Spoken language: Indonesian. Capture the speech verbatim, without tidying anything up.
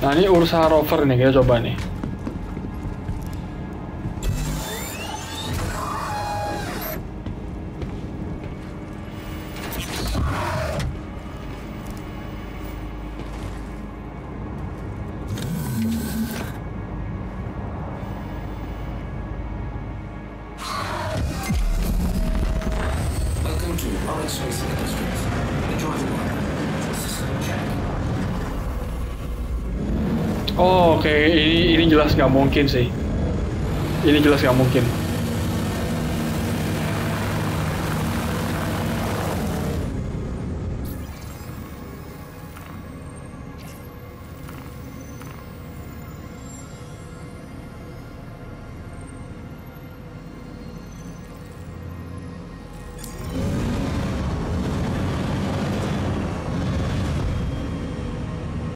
Nah ini Ursa Rover nih, kita coba nih. Welcome to Onyx Racing Industries. The driver wire. System check. Oh, oke, ini ini jelas nggak mungkin sih. Ini jelas nggak mungkin.